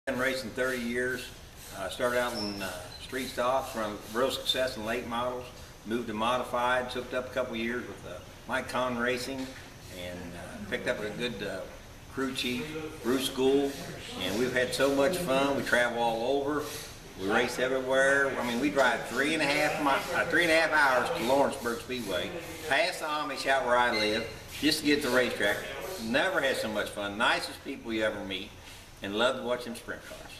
Been racing 30 years. Started out in street stocks, run real success in late models, moved to modified, hooked up a couple years with Mike Conn Racing, and picked up a good crew chief, Bruce School, and we've had so much fun. We travel all over. We race everywhere. I mean, we drive 3.5 hours to Lawrenceburg Speedway, past the Amish out where I live, just to get to the racetrack. Never had so much fun. Nicest people you ever meet, and love to watch them sprint cars.